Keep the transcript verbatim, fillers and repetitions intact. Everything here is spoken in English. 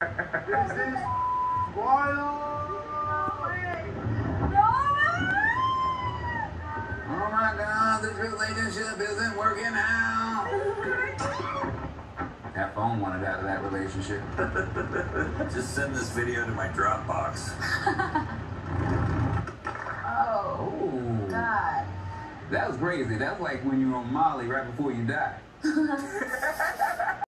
Is this wild? Oh my God, this relationship isn't working out. That phone wanted out of that relationship. Just send this video to my Dropbox. Oh, Oh, God. that was crazy. That's like when you were on Molly right before you died.